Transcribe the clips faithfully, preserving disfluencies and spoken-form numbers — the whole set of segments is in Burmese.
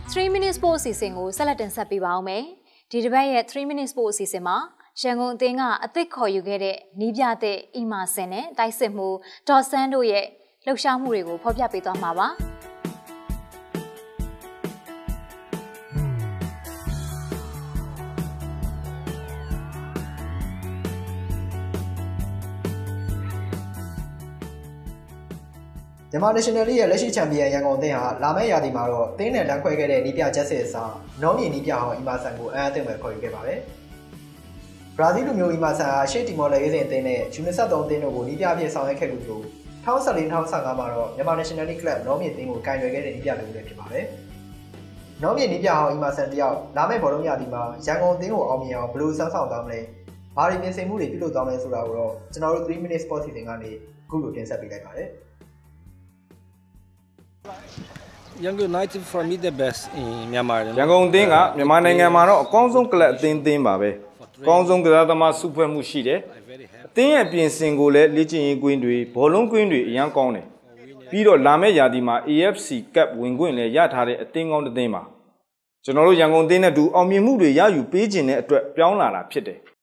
three minutes sports season ကိုဆက်လက်တင်ဆက်ပေးပါအောင်မယ်။ဒီတစ်ပတ်ရဲ့three minutes sports season မှာရန်ကုန်အသင်းကအသစ်ခေါ်ယူခဲ့တဲ့နီးပြတဲ့အီမာဆင်နဲ့တိုက်စစ်မှုဒေါ်ဆန်းတို့ရဲ့လှုပ်ရှားမှုတွေကိုဖော်ပြပေးသွားမှာပါ။မြန်မာ National League ရဲ့လက်ရှိချန်ပီယံရန်ကုန်အသင်းဟာလာမယ့်ရာသီမှာတော့တင်းနဲ့တန်းခွဲခဲ့တဲ့နီးပြချက်စစ်အစားနောမြေနီးပြဟောင်းအီမာဆန်ကိုအံ့အသင့်ပဲခေါ်ယူခဲ့ပါတယ်။ဘရာဇီးလူမျိုးအီမာဆန်ဟာရှေ့တီမော်လက်ရေးစဉ်အသင်းနဲ့ယူနိုဆက်သုံးအသင်းတို့ကိုနီးပြအဖြစ်ဆောင်ရွက်ခဲ့ပြီးတော့twenty fourteen twenty fifteenမှာတော့မြန်မာ National League Club နောမြေအသင်းကိုကင်ရွယ်ခဲ့တဲ့နီးပြတစ်ဦးလည်းဖြစ်ပါတယ်။နောမြေနီးပြဟောင်းအီမာဆန်တယောက်လာမယ့်ဘောလုံးရာသီမှာရန်ကုန်အသင်းကိုအောင်မြင်အောင်ဘယ်လိုစမ်းဆောင်သွားမလဲ။ဘာတွေပြင်ဆင်မှုတွေပြုလုပ်သွားမလဲဆိုတာကိုတော့ကျွန်တော်တို့three minutes sport season ကနေအခုလိုတင်ဆက်ပေးလိုက်ပါတယ်။ Young United for me the best in Myanmar. ရန်ကုန်အသင်းကမြန်မာနိုင်ငံမှာတော့အကောင်းဆုံးကလပ်အသင်းအသင်းပါပဲ။အကောင်းဆုံးကစားသမားစုဖွဲ့မှုရှိတယ်။အသင်းရဲ့ပြင်ဆင်ကိုလည်းလေ့ကျင့်ရေးကွင်းတွေဘောလုံးကွင်းတွေအရန်ကောင်းတယ်။ပြီးတော့လာမယ့်ရာသီမှာ A F C Cup ဝင်ခွင့်လည်းရထားတဲ့အသင်းကောင်းတစ်သင်းပါ။ကျွန်တော်တို့ရန်ကုန်အသင်းနဲ့တူအောင်မြင်မှုတွေရယူပေးခြင်းတဲ့အတွက်ပြောင်းလာတာဖြစ်တယ်။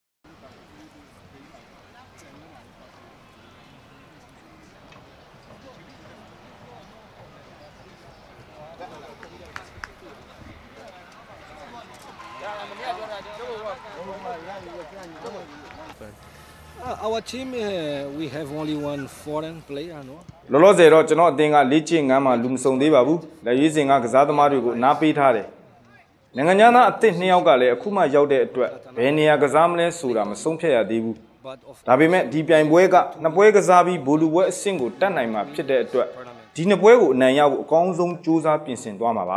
Uh, our team uh, we have only one foreign player no လောလောဆယ်တော့ကျွန်တော်အသင်းကလေ့ကျင့်ငန်းမှာလူမစုံသေးပါဘူးလက်ရွေးစင်ကကစားသမားတွေကိုနားပေးထားတယ်နိုင်ငံသားအသစ်နှစ်ယောက်ကလည်းအခုမှရောက်တဲ့အတွက်ဘယ်နေရာကစားမလဲဆိုတာမဆုံးဖြတ်ရသေးဘူးဒါပေမဲ့ဒီပြိုင်ပွဲကနှစ်ပွဲကစားပြီးဘိုလ်လူပွဲအဆင့်ကိုတက်နိုင်မှာဖြစ်တဲ့အတွက်ဒီနှစ်ပွဲကိုအနိုင်ရဖို့အကောင်းဆုံးကြိုးစားပြင်ဆင်သွားမှာပါ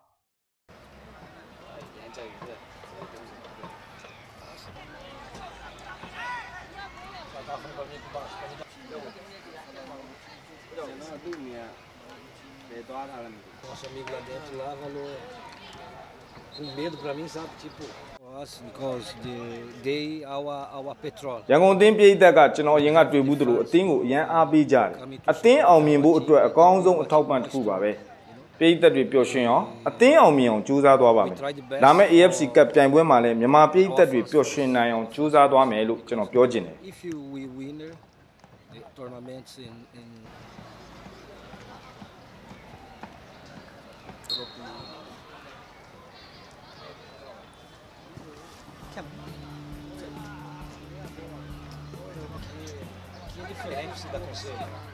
Nosso amigo lá dentro lá falou com medo para mim, sabe? Tipo, because the they our our petrol. ရန်ကုန်အသင်းပြည်သက်ကကျွန်တော်အရင်ကတွေ့ဘူးသူတို့အသင်းကိုအရန်အားပေးကြတယ်အသင်းအောင်မြင်ဖို့အတွက်အကောင်းဆုံးအထောက်ပံ့တစ်ခုပါပဲပြည်သက်တွေပျော်ရွှင်အောင်အသင်းအောင်မြင်အောင်ကြိုးစားသွားပါမယ်ဒါမဲ့ A F C Cup ပြိုင်ပွဲမှာလည်းမြန်မာပြည်သက်တွေပျော်ရွှင်နိုင်အောင်ကြိုးစားသွားမယ်လို့ကျွန်တော်ပြောချင်တယ် If you we winner the tournaments in in Que diferente da conselho.